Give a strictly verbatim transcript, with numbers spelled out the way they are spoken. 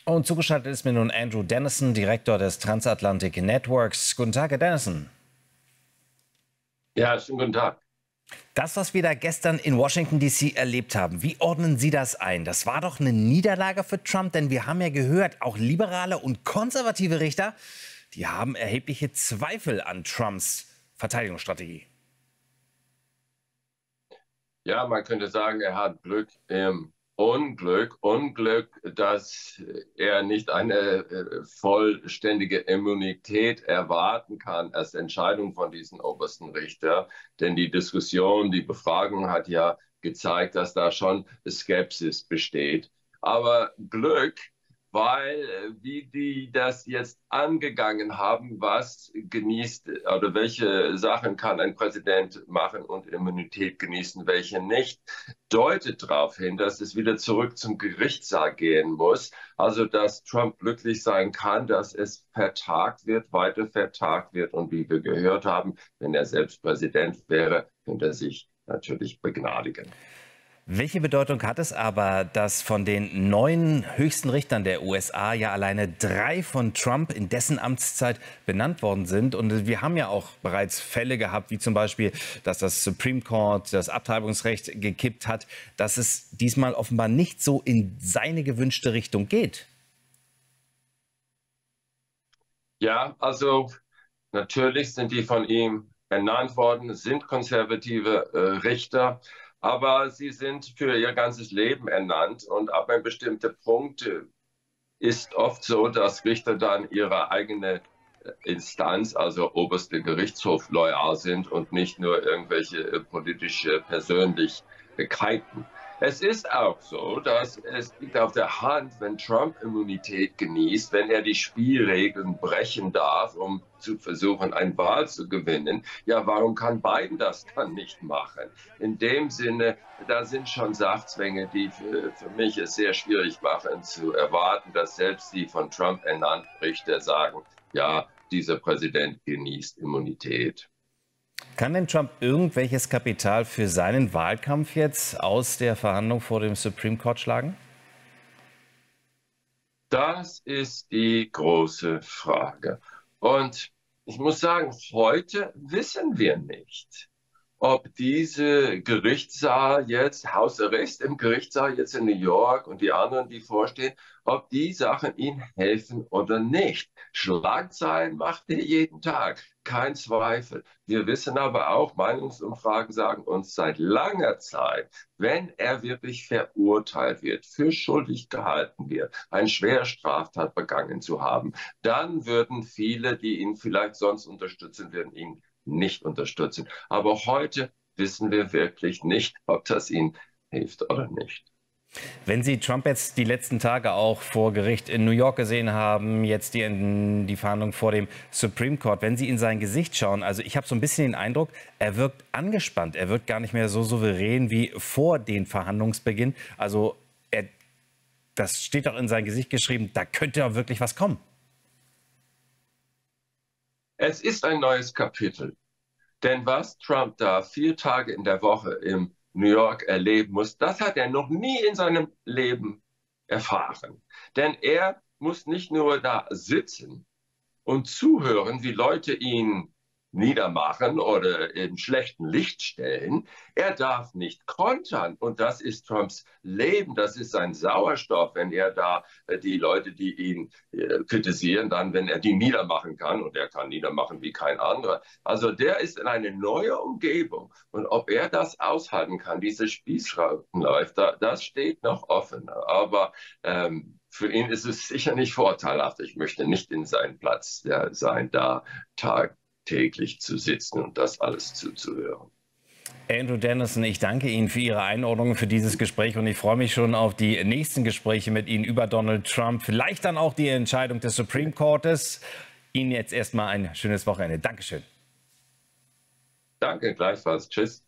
Und zugeschaltet ist mir nun Andrew Dennison, Direktor des Transatlantic Networks. Guten Tag, Herr Dennison. Ja, schönen guten Tag. Das, was wir da gestern in Washington D C erlebt haben, wie ordnen Sie das ein? Das war doch eine Niederlage für Trump, denn wir haben ja gehört, auch liberale und konservative Richter, die haben erhebliche Zweifel an Trumps Verteidigungsstrategie. Ja, man könnte sagen, er hat Glück im Unglück. Unglück, dass er nicht eine äh, vollständige Immunität erwarten kann als Entscheidung von diesen obersten Richter. Denn die Diskussion, die Befragung hat ja gezeigt, dass da schon Skepsis besteht. Aber Glück, weil äh, wie die das jetzt angegangen haben, was genießt oder welche Sachen kann ein Präsident machen und Immunität genießen, welche nicht, deutet darauf hin, dass es wieder zurück zum Gerichtssaal gehen muss. Also dass Trump glücklich sein kann, dass es vertagt wird, weiter vertagt wird. Und wie wir gehört haben, wenn er selbst Präsident wäre, könnte er sich natürlich begnadigen. Welche Bedeutung hat es aber, dass von den neun höchsten Richtern der U S A ja alleine drei von Trump in dessen Amtszeit benannt worden sind? Und wir haben ja auch bereits Fälle gehabt, wie zum Beispiel, dass das Supreme Court das Abtreibungsrecht gekippt hat, dass es diesmal offenbar nicht so in seine gewünschte Richtung geht. Ja, also natürlich sind die von ihm ernannt worden, sind konservative äh, Richter. Aber sie sind für ihr ganzes Leben ernannt und ab einem bestimmten Punkt ist oft so, dass Richter dann ihrer eigenen Instanz, also oberste Gerichtshof, loyal sind und nicht nur irgendwelche politische Persönlichkeiten. Es ist auch so, dass es liegt auf der Hand, wenn Trump Immunität genießt, wenn er die Spielregeln brechen darf, um zu versuchen, eine Wahl zu gewinnen. Ja, warum kann Biden das dann nicht machen? In dem Sinne, da sind schon Sachzwänge, die für, für mich es sehr schwierig machen, zu erwarten, dass selbst die von Trump ernannten Richter sagen, ja, dieser Präsident genießt Immunität. Kann denn Trump irgendwelches Kapital für seinen Wahlkampf jetzt aus der Verhandlung vor dem Supreme Court schlagen? Das ist die große Frage. Und ich muss sagen, heute wissen wir nicht, ob diese Gerichtssaal jetzt, Hausarrest im Gerichtssaal jetzt in New York und die anderen, die vorstehen, ob die Sachen ihnen helfen oder nicht. Schlagzeilen macht er jeden Tag, kein Zweifel. Wir wissen aber auch, Meinungsumfragen sagen uns seit langer Zeit, wenn er wirklich verurteilt wird, für schuldig gehalten wird, eine schwere Straftat begangen zu haben, dann würden viele, die ihn vielleicht sonst unterstützen würden, ihn nicht unterstützen. Aber heute wissen wir wirklich nicht, ob das ihnen hilft oder nicht. Wenn Sie Trump jetzt die letzten Tage auch vor Gericht in New York gesehen haben, jetzt die, die Verhandlung vor dem Supreme Court, wenn Sie in sein Gesicht schauen, also ich habe so ein bisschen den Eindruck, er wirkt angespannt, er wirkt gar nicht mehr so souverän wie vor dem Verhandlungsbeginn. Also er, das steht doch in sein Gesicht geschrieben, da könnte ja wirklich was kommen. Es ist ein neues Kapitel. Denn was Trump da vier Tage in der Woche in New York erleben muss, das hat er noch nie in seinem Leben erfahren. Denn er muss nicht nur da sitzen und zuhören, wie Leute ihn niedermachen oder in schlechten Licht stellen. Er darf nicht kontern. Und das ist Trumps Leben, das ist sein Sauerstoff, wenn er da äh, die Leute, die ihn äh, kritisieren, dann, wenn er die niedermachen kann, und er kann niedermachen wie kein anderer. Also der ist in eine neue Umgebung. Und ob er das aushalten kann, diese Spießrutenlauf, da, das steht noch offen. Aber ähm, für ihn ist es sicher nicht vorteilhaft. Ich möchte nicht in seinen Platz ja, sein, da Tag täglich zu sitzen und das alles zuzuhören. Andrew Dennison, ich danke Ihnen für Ihre Einordnung, für dieses Gespräch und ich freue mich schon auf die nächsten Gespräche mit Ihnen über Donald Trump. Vielleicht dann auch die Entscheidung des Supreme Courtes. Ihnen jetzt erstmal ein schönes Wochenende. Dankeschön. Danke, gleichfalls. Tschüss.